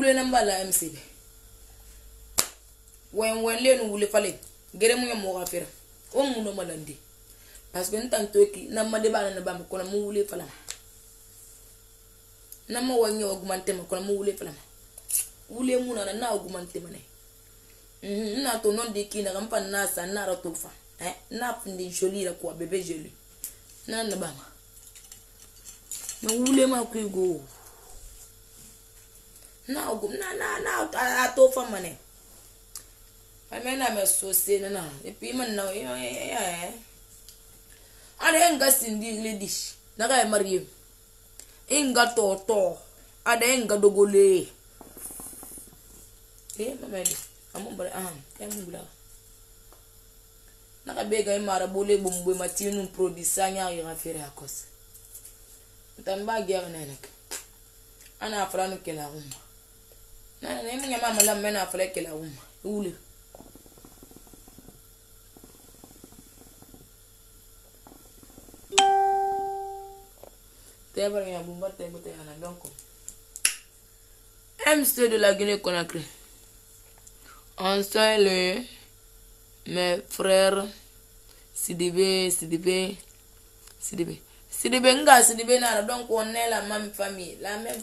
wule namba la MCB wen le no wule fale gere mu mo gafira o mu no malandi parce que ntanto ki na ma de bana na bam ko na mu wule fala na ma wanyi augmente ma ko na mu wule fala wule mu na augmente ma ne na to non de ki na gampa na sa na ra to fa na pindi joli la ko bébé joli na na bama na wule ma ku go na ogum na to fa mane amena me so se na e pi man na ade nga sindi ledish na ga mariem inga to ade nga dogole mamedi amon bare bula na ga bega mara bole bombe matinu produit sanya ya fere akos tamba gere na nak ana afranu kela umma na mi nyama mala mena afle kela umma ule Tebra ya bumba tebote ana donc MC de la Guinée-Conakry on salue mes frères Sidibé nga Sidibé na donc on est la même famille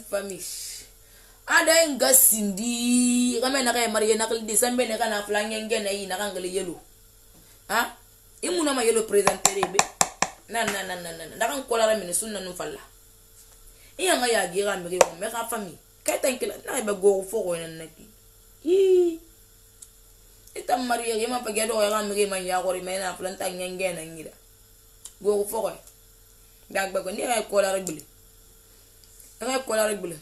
ada nga sindi kama na kay marié na kali December ne kana flange ngena yi na kangale yelo imuna ma yelo présenter be na kan kolara mine sunna nu falla iya nga ya gira mi ko me ka famille kay tankila na be go fo ko nan naki ita marié yema pa gedo ya mi ma ya gori me na planta ngena ngira go fo ko dag ba ko ni ay kolara bili ay kolara bili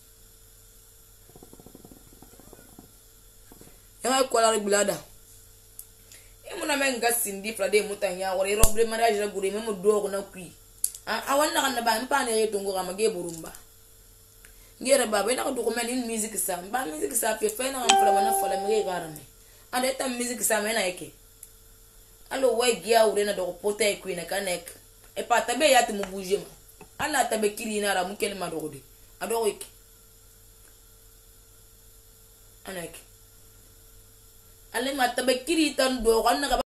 ya kolara bilada muna men gasindi frade mutanya wori robre mariage la gure memo dogo na kui awanna kan ba mpane reto ngora mage burumba ngere baba ina ko to men in music sa ba music sa pe fe na amfala mana fala mege garame ande ta music sa mena yake allo way gia ure na dogo pota e kui na kanek e pa tabe ya timu bujema ala tabe kili na ra mukel ma dogo de adogo yake anek ale ma tabe kiri tan dogo na